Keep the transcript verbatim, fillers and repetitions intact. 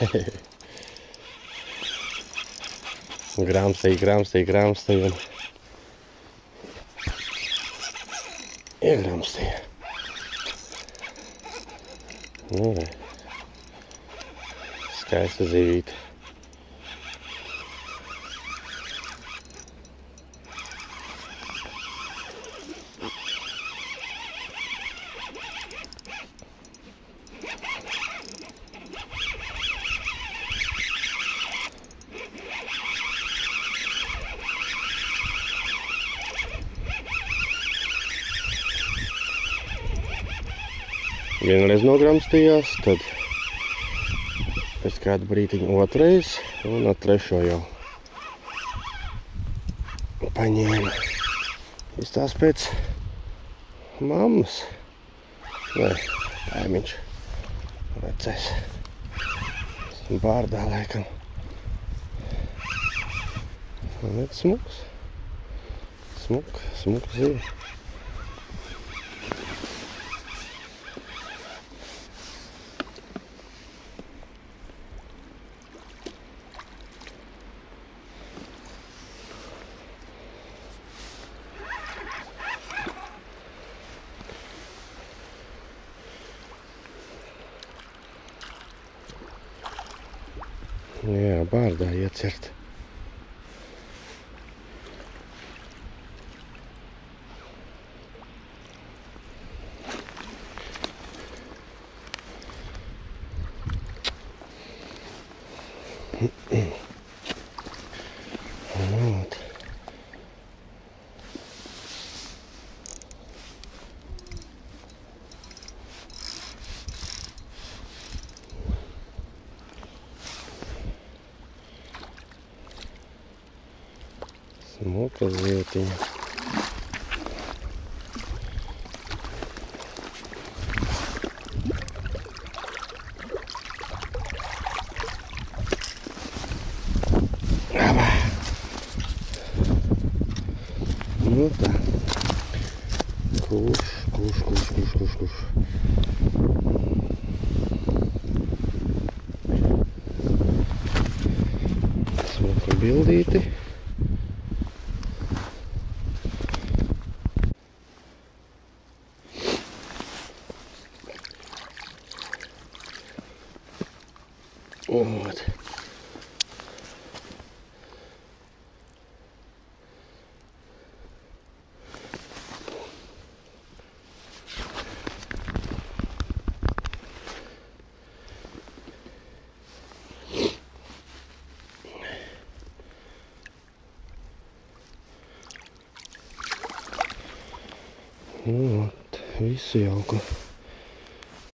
Grāmstīja, grāmstīja, grāmstīja un iegramstīja. Nu, ne. Skaista zivīte. Vienreiz nogramstījās, tad pēc kādu brītiņu otrais un ar trešo jau paņēma. Izstās pēc mammas. Nē, kaimiņš vecais. Bārdā laikam. Un ir smuks. Smuk, smuk zivi. Jā, bārdā iecert. Ot. Smuka zietiņa. Nu tā. Kurš, kurš, kurš, kurš, kurš, kurš. Smuka bildīti. Ot. Nu, ot, visu jauku.